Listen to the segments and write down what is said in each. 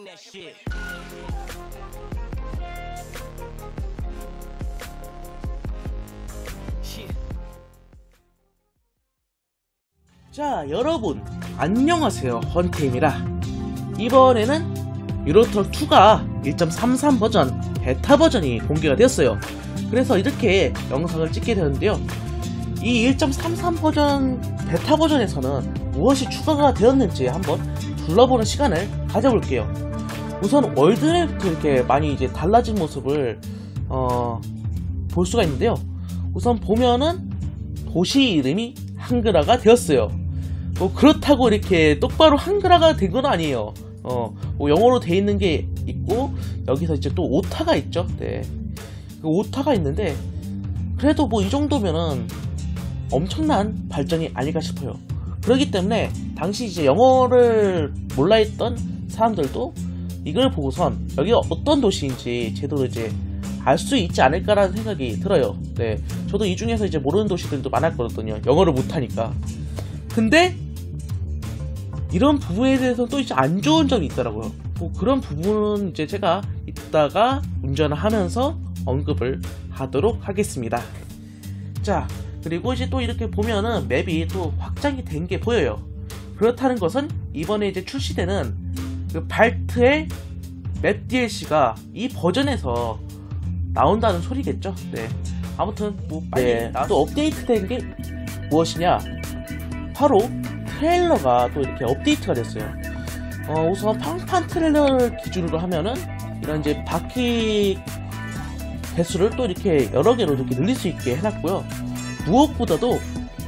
자, 여러분 안녕하세요, 헌템입니다. 이번에는 유로트럭2가 1.33 버전 베타 버전이 공개가 되었어요. 그래서 이렇게 영상을 찍게 되었는데요, 이 1.33 버전 베타 버전에서는 무엇이 추가가 되었는지 한번 둘러보는 시간을 가져볼게요. 우선 월드맵부터 이렇게 많이 이제 달라진 모습을 볼 수가 있는데요, 우선 보면은 도시 이름이 한글화가 되었어요. 뭐 그렇다고 이렇게 똑바로 한글화가 된 건 아니에요. 뭐 영어로 돼 있는 게 있고, 여기서 이제 또 오타가 있죠. 네, 그 오타가 있는데 그래도 뭐 이 정도면은 엄청난 발전이 아닐까 싶어요. 그렇기 때문에 당시 이제 영어를 몰라 했던 사람들도 이걸 보고선 여기가 어떤 도시인지 제대로 이제 알 수 있지 않을까라는 생각이 들어요. 네, 저도 이 중에서 이제 모르는 도시들도 많았거든요, 영어를 못하니까. 근데 이런 부분에 대해서 또 이제 안 좋은 점이 있더라고요. 뭐 그런 부분은 이제 제가 이따가 운전을 하면서 언급을 하도록 하겠습니다. 자, 그리고 이제 또 이렇게 보면은 맵이 또 확장이 된 게 보여요. 그렇다는 것은 이번에 이제 출시되는 그 발트의 맵 DLC가 이 버전에서 나온다는 소리겠죠. 네, 아무튼 뭐 빨리 또 업데이트된 게 무엇이냐, 바로 트레일러가 또 이렇게 업데이트가 됐어요. 우선 평판 트레일러를 기준으로 하면은 이런 이제 바퀴 개수를 또 이렇게 여러 개로 이렇게 늘릴 수 있게 해놨고요. 무엇보다도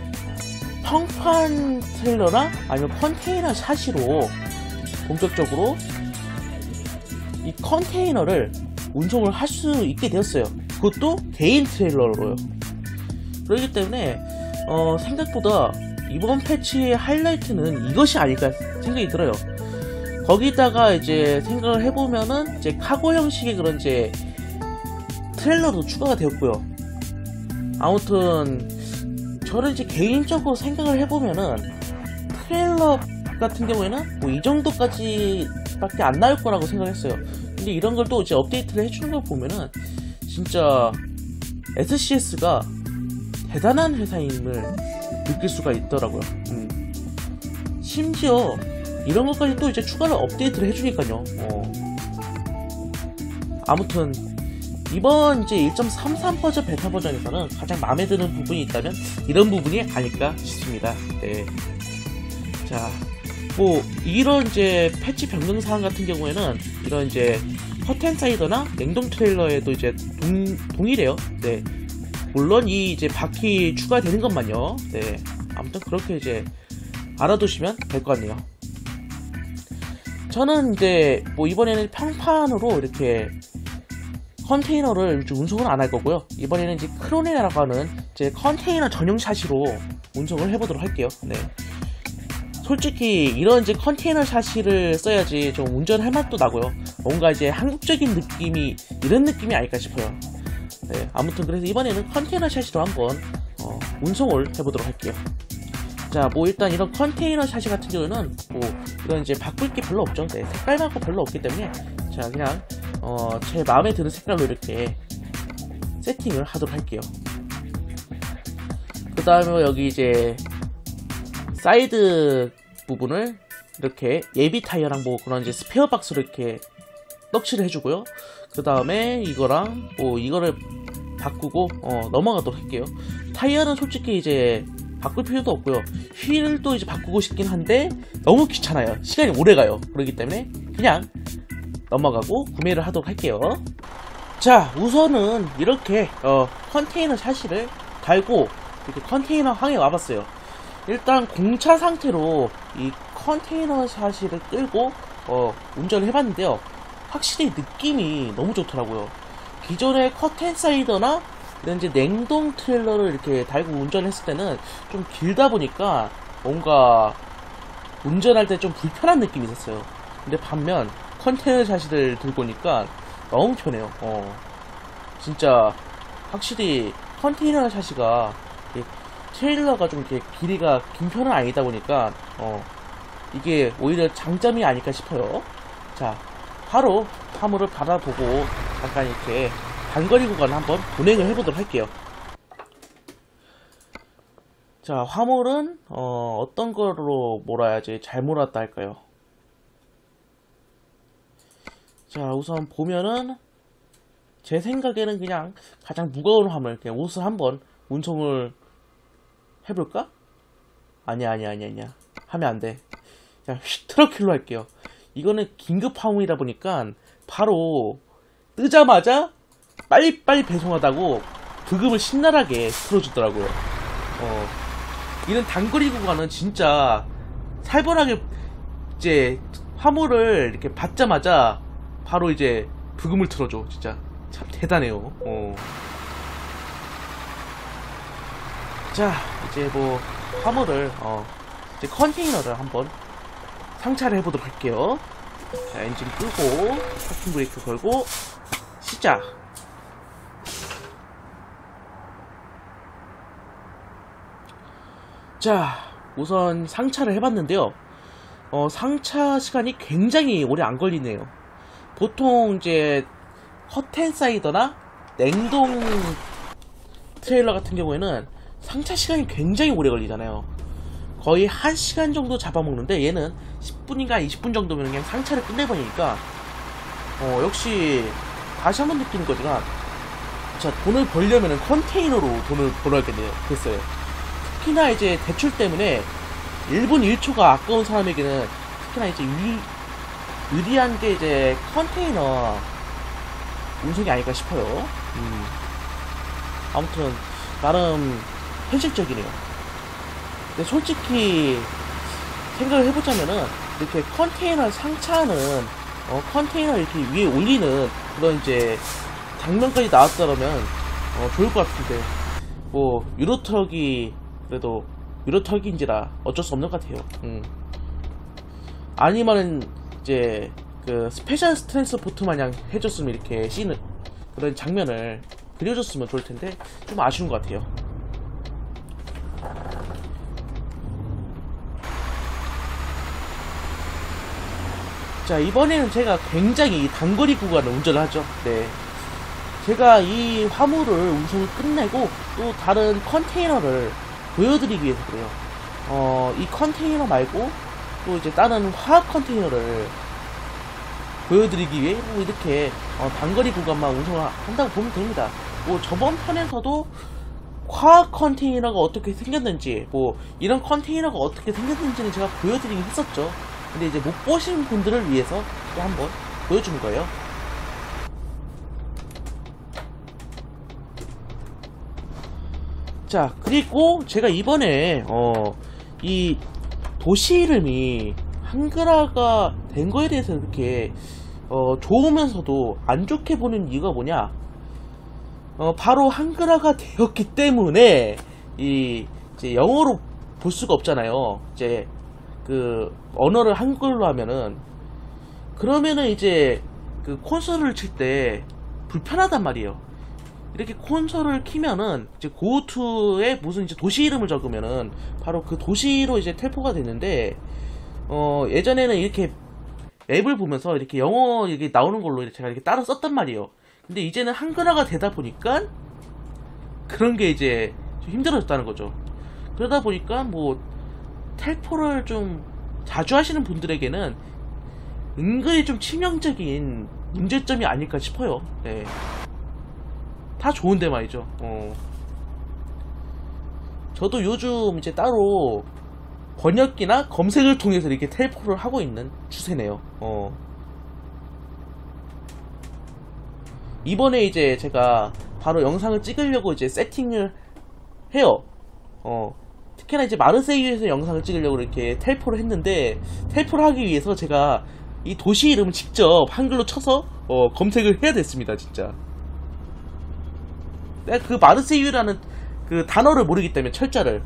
평판 트레일러나 아니면 컨테이너 샷으로 본격적으로 이 컨테이너를 운송을 할 수 있게 되었어요. 그것도 개인 트레일러로요. 그렇기 때문에 생각보다 이번 패치의 하이라이트는 이것이 아닐까 생각이 들어요. 거기다가 이제 생각을 해보면은 이제 카고 형식의 그런 이제 트레일러도 추가가 되었고요. 아무튼 저는 이제 개인적으로 생각을 해보면은 트레일러 같은 경우에는 뭐 이 정도까지밖에 안 나올 거라고 생각을 했어요. 근데 이런 걸 또 이제 업데이트를 해주는 걸 보면은 진짜 SCS가 대단한 회사임을 느낄 수가 있더라고요. 심지어 이런 것까지 또 이제 추가로 업데이트를 해주니까요. 아무튼 이번 이제 1.33 버전 베타 버전에서는 가장 마음에 드는 부분이 있다면 이런 부분이 아닐까 싶습니다. 네. 자, 뭐 이런 이제 패치 변경 사항 같은 경우에는 이런 이제 컷앤사이더나 냉동 트레일러에도 이제 동일해요. 네. 물론 이 이제 바퀴 추가되는 것만요. 네. 아무튼 그렇게 이제 알아두시면 될 것 같네요. 저는 이제 뭐 이번에는 평판으로 이렇게 컨테이너를 운송을 안 할 거고요. 이번에는 이제 크로네라고 하는 이제 컨테이너 전용 샤시로 운송을 해보도록 할게요. 네. 솔직히 이런 이제 컨테이너 샤시를 써야지 좀 운전할 맛도 나고요. 뭔가 이제 한국적인 느낌이 이런 느낌이 아닐까 싶어요. 네, 아무튼 그래서 이번에는 컨테이너 샤시로 한번 운송을 해보도록 할게요. 자, 뭐 일단 이런 컨테이너 샤시 같은 경우는 뭐 이런 이제 바꿀 게 별로 없죠. 네, 색깔 말고 별로 없기 때문에 자, 그냥 제 마음에 드는 색깔로 이렇게 세팅을 하도록 할게요. 그 다음에 여기 이제 사이드 부분을 이렇게 예비 타이어랑 뭐 그런 이제 스페어 박스로 이렇게 떡칠을 해주고요. 그 다음에 이거랑 뭐 이거를 바꾸고 넘어가도록 할게요. 타이어는 솔직히 이제 바꿀 필요도 없고요. 휠도 이제 바꾸고 싶긴 한데 너무 귀찮아요. 시간이 오래가요. 그렇기 때문에 그냥 넘어가고 구매를 하도록 할게요. 자, 우선은 이렇게 컨테이너 샤시를 달고 이렇게 컨테이너 항에 와봤어요. 일단 공차 상태로 이 컨테이너 샤시를 끌고 운전을 해봤는데요, 확실히 느낌이 너무 좋더라고요. 기존의 컷앤사이더나 이런 이제 냉동 트레일러를 이렇게 달고 운전했을 때는 좀 길다 보니까 뭔가 운전할 때 좀 불편한 느낌이 있었어요. 근데 반면 컨테이너 샤시를 들고 오니까 너무 편해요. 진짜 확실히 컨테이너 샤시가 트레일러가 좀 이렇게 길이가 긴 편은 아니다 보니까 이게 오히려 장점이 아닐까 싶어요. 자, 바로 화물을 받아보고 잠깐 이렇게 단거리 구간 한번 운행을 해보도록 할게요. 자, 화물은 어떤 거로 몰아야지 잘 몰았다 할까요? 자, 우선 보면은 제 생각에는 그냥 가장 무거운 화물, 그냥 옷을 한번 운송을 해볼까? 아니야. 하면 안 돼. 그냥 트럭킬로 할게요. 이거는 긴급 화물이다 보니까 바로 뜨자마자 빨리빨리 배송하다고 부금을 신나게 틀어주더라고요. 이런 단거리 구간은 진짜 살벌하게 이제 화물을 이렇게 받자마자 바로 이제 부금을 틀어줘. 진짜 참 대단해요. 자, 이제 뭐 화물을 이제 컨테이너를 한번 상차를 해보도록 할게요. 자, 엔진 끄고 파킹 브레이크 걸고 시작. 자, 우선 상차를 해봤는데요. 상차 시간이 굉장히 오래 안 걸리네요. 보통 이제 헛텐사이더나 냉동 트레일러 같은 경우에는 상차 시간이 굉장히 오래 걸리잖아요. 거의 1시간 정도 잡아먹는데 얘는 10분인가 20분 정도면 그냥 상차를 끝내버리니까 역시 다시 한번 느끼는 거지만 자, 돈을 벌려면 컨테이너로 돈을 벌어야겠네요. 됐어요. 특히나 이제 대출 때문에 1분 1초가 아까운 사람에게는 특히나 이제 유리한 게 이제 컨테이너 운송이 아닐까 싶어요. 아무튼 나름 현실적이네요. 근데 솔직히 생각을 해보자면은 이렇게 컨테이너 상차는 컨테이너 이렇게 위에 올리는 그런 이제 장면까지 나왔더라면 좋을 것 같은데 뭐 유로트럭이 그래도 유로트럭인지라 어쩔 수 없는 것 같아요. 아니면은 이제 그 스페셜 트랜스포트 마냥 해줬으면 이렇게 씬을 그런 장면을 그려줬으면 좋을 텐데 좀 아쉬운 것 같아요. 자, 이번에는 제가 굉장히 단거리 구간을 운전을 하죠. 네. 제가 이 화물을 운송을 끝내고 또 다른 컨테이너를 보여드리기 위해서 그래요. 이 컨테이너 말고 또 이제 다른 화학 컨테이너를 보여드리기 위해 뭐 이렇게 단거리 구간만 운송을 한다고 보면 됩니다. 뭐 저번 편에서도 화학 컨테이너가 어떻게 생겼는지 뭐 이런 컨테이너가 어떻게 생겼는지는 제가 보여드리긴 했었죠. 근데 이제 못 보신 분들을 위해서 또 한번 보여주는 거예요. 자, 그리고 제가 이번에 이 도시 이름이 한글화가 된 거에 대해서 이렇게 좋으면서도 안 좋게 보는 이유가 뭐냐? 바로 한글화가 되었기 때문에 이제 영어로 볼 수가 없잖아요. 이제 그 언어를 한글로 하면은 그러면은 이제 그 콘솔을 칠 때 불편하단 말이에요. 이렇게 콘솔을 키면은 이제 고투에 무슨 이제 도시 이름을 적으면은 바로 그 도시로 이제 텔포가 되는데 예전에는 이렇게 앱을 보면서 이렇게 영어 이게 나오는 걸로 제가 이렇게 따로 썼단 말이에요. 근데 이제는 한글화가 되다 보니까 그런 게 이제 좀 힘들어졌다는 거죠. 그러다 보니까 뭐 텔포를 좀 자주 하시는 분들에게는 은근히 좀 치명적인 문제점이 아닐까 싶어요. 네. 다 좋은데 말이죠. 저도 요즘 이제 따로 번역기나 검색을 통해서 이렇게 텔포를 하고 있는 추세네요. 이번에 이제 제가 바로 영상을 찍으려고 이제 세팅을 해요. 특히나 이제 마르세유에서 영상을 찍으려고 이렇게 텔포를 했는데 텔포를 하기 위해서 제가 이 도시 이름을 직접 한글로 쳐서 검색을 해야 됐습니다. 진짜 내가 그 마르세유라는 그 단어를 모르기 때문에 철자를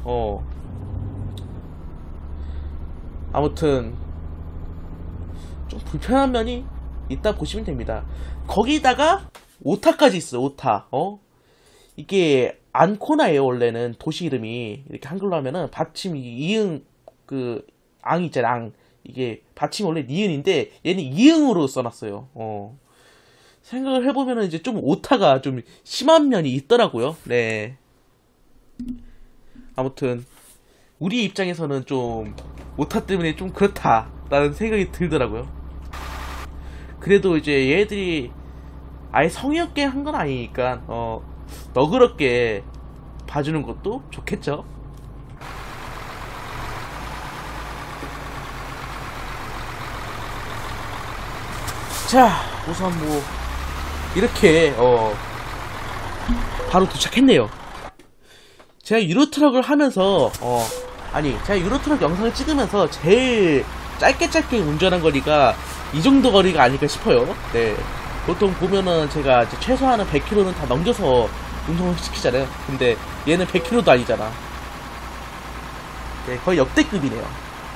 아무튼 좀 불편한 면이 있다 보시면 됩니다. 거기다가 오타까지 있어요. 오타. 이게 안코나예요. 원래는 도시 이름이 이렇게 한글로 하면은 받침 이응 그 앙 있잖아. 앙 이게 받침이 원래 니은인데 얘는 이응으로 써놨어요. 생각을 해보면은 이제 좀 오타가 좀 심한 면이 있더라고요. 네. 아무튼 우리 입장에서는 좀 오타 때문에 좀 그렇다라는 생각이 들더라고요. 그래도 이제 얘들이 아예 성의 없게 한 건 아니니까 너그럽게 봐주는 것도 좋겠죠. 자, 우선 뭐 이렇게 바로 도착했네요. 제가 유로트럭을 하면서 제가 유로트럭 영상을 찍으면서 제일 짧게 운전한 거리가 이 정도 거리가 아닐까 싶어요. 네, 보통 보면은 제가 이제 최소한은 100km는 다 넘겨서 운동을 시키잖아요. 근데 얘는 100km도 아니잖아. 네, 거의 역대급이네요.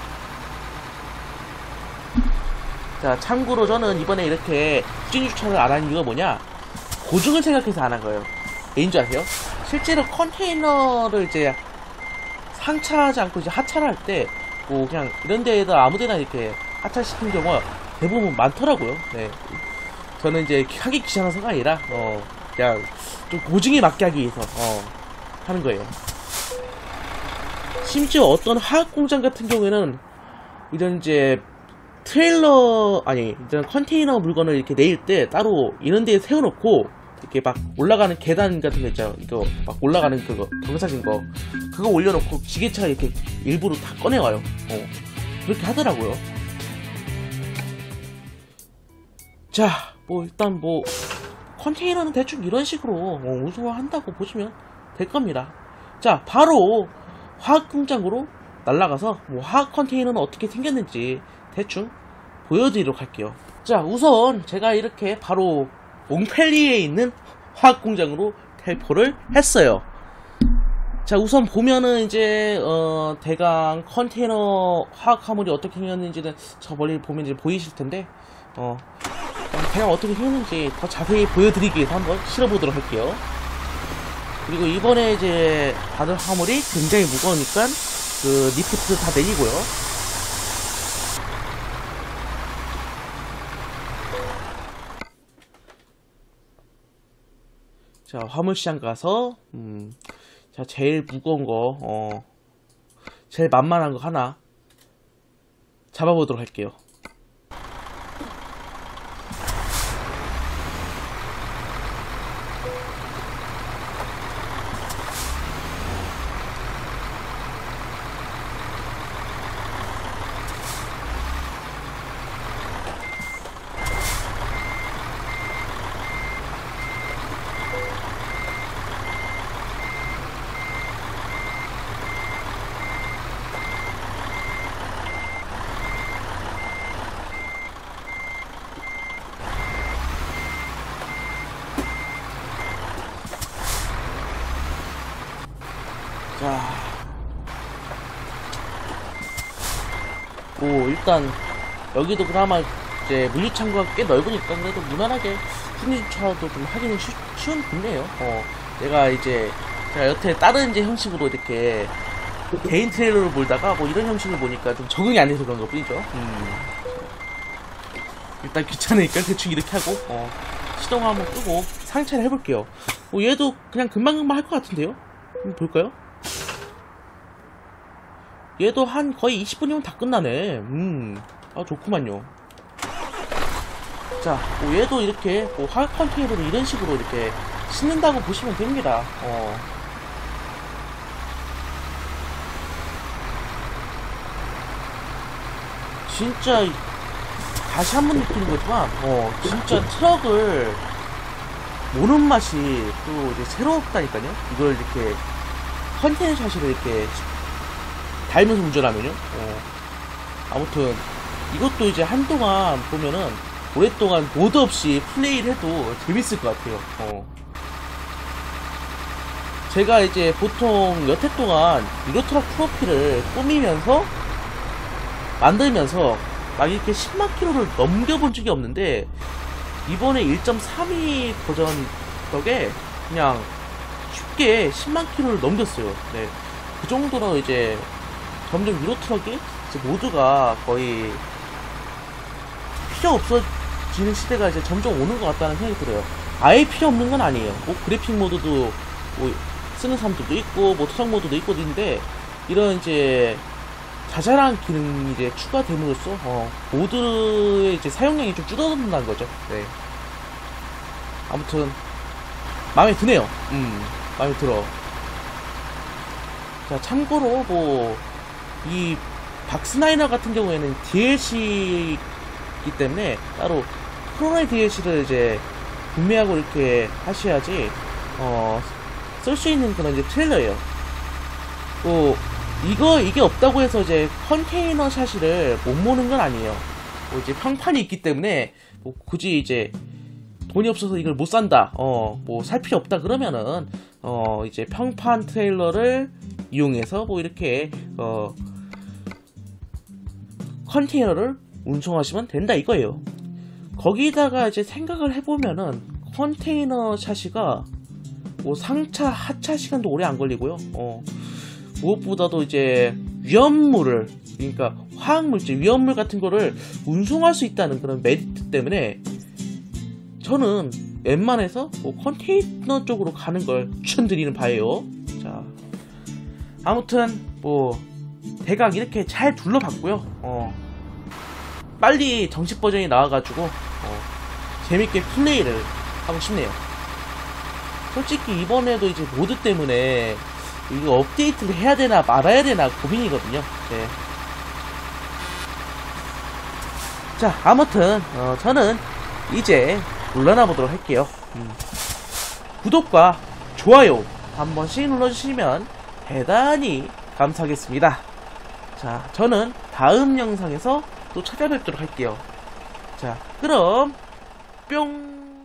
자, 참고로 저는 이번에 이렇게 후진 주차를 안 한 이유가 뭐냐, 고중을 생각해서 안 한 거예요. 왜인 줄 아세요? 실제로 컨테이너를 이제 상차하지 않고 이제 하차를 할 때 뭐 그냥 이런 데에다 아무데나 이렇게 하차시키는 경우가 대부분 많더라고요. 네, 저는 이제 하기 귀찮아서가 아니라 그냥 좀 고증에 맞게 하기 위해서 하는 거예요. 심지어 어떤 화학 공장 같은 경우에는 이런 이제 트레일러 이런 컨테이너 물건을 이렇게 내릴 때 따로 이런 데에 세워놓고 이렇게 막 올라가는 계단 같은 거 있잖아요. 이거 막 올라가는 그거 경사진 거 그거 올려놓고 지게차가 이렇게 일부러 다 꺼내와요. 그렇게 하더라고요. 자, 뭐 일단 뭐 컨테이너는 대충 이런 식으로 운송한다고 보시면 될 겁니다. 자, 바로 화학 공장으로 날아가서 뭐 화학 컨테이너는 어떻게 생겼는지 대충 보여드리도록 할게요. 자, 우선 제가 이렇게 바로 몽펠리에 있는 화학 공장으로 텔포를 했어요. 자, 우선 보면은 이제 대강 컨테이너 화학 화물이 어떻게 생겼는지는 저 멀리 보면 이제 보이실 텐데 대강 어떻게 생겼는지 더 자세히 보여드리기 위해서 한번 실어보도록 할게요. 그리고 이번에 이제 받을 화물이 굉장히 무거우니까 그 리프트 다 내리고요. 자, 화물시장 가서 자, 제일 무거운 거 제일 만만한 거 하나 잡아보도록 할게요. 자, 뭐 일단 여기도 그나마 이제 물류창고가 꽤 넓으니까 그래도 무난하게 후진주차도 좀 하기는 쉬운 동네예요. 제가 여태 다른 이제 형식으로 이렇게 개인 트레일러를 몰다가 뭐 이런 형식을 보니까 좀 적응이 안 돼서 그런 것 뿐이죠. 일단 귀찮으니까 대충 이렇게 하고 시동 한번 끄고 상차를 해볼게요. 얘도 그냥 금방금방 할 것 같은데요? 한번 볼까요? 얘도 한 거의 20분이면 다 끝나네. 좋구만요. 자, 얘도 이렇게 화학 컨테이너로 이런 식으로 이렇게 싣는다고 보시면 됩니다. 진짜 다시 한번 느끼는 거지만 진짜 트럭을 모는 맛이 또 이제 새롭다니까요. 이걸 이렇게 컨테이너 샷으로 이렇게 달면서 운전하면요. 아무튼 이것도 이제 한동안 보면은 오랫동안 모드 없이 플레이를 해도 재밌을 것 같아요. 제가 이제 보통 여태 동안 유로트럭 프로필을 꾸미면서 만들면서 막 이렇게 10만 킬로를 넘겨본 적이 없는데 이번에 1.32 버전 덕에 그냥 쉽게 10만 킬로를 넘겼어요. 네, 그 정도로 이제 점점 유로트럭이 이제 모두가 거의 필요 없어지는 시대가 이제 점점 오는 것 같다는 생각이 들어요. 아예 필요 없는 건 아니에요. 뭐 그래픽 모드도 뭐 쓰는 사람들도 있고 뭐 토상 모드도 있고 있는데 이런 이제 자잘한 기능이 이제 추가됨으로써 모드의 이제 사용량이 좀 줄어든다는 거죠. 네. 아무튼 마음에 드네요. 마음에 들어. 자, 참고로 뭐 이 박스나이너 같은 경우에는 DLC이기 때문에 따로 프로라이 DLC를 이제 구매하고 이렇게 하셔야지 쓸 수 있는 그런 이제 트레일러예요. 뭐 이게 없다고 해서 이제 컨테이너 샷을 못 모는 건 아니에요. 뭐 이제 평판이 있기 때문에 뭐 굳이 이제 돈이 없어서 이걸 못 산다, 뭐 살 필요 없다 그러면은 이제 평판 트레일러를 이용해서 뭐 이렇게 컨테이너를 운송하시면 된다 이거예요. 거기다가 이제 생각을 해보면은 컨테이너 샷이가 뭐 상차 하차 시간도 오래 안 걸리고요. 무엇보다도 이제 위험물을, 그러니까 화학물질, 위험물 같은 거를 운송할 수 있다는 그런 메리트 때문에 저는 웬만해서 뭐 컨테이너 쪽으로 가는 걸 추천드리는 바예요. 자, 아무튼 뭐 대강 이렇게 잘 둘러봤고요. 빨리 정식 버전이 나와가지고 재밌게 플레이를 하고 싶네요. 솔직히 이번에도 이제 모드 때문에 이거 업데이트를 해야 되나 말아야 되나 고민이거든요. 네. 자, 아무튼 저는 이제 물러나 보도록 할게요. 구독과 좋아요 한 번씩 눌러주시면 대단히 감사하겠습니다. 자, 저는 다음 영상에서 또 찾아뵙도록 할게요. 자, 그럼 뿅.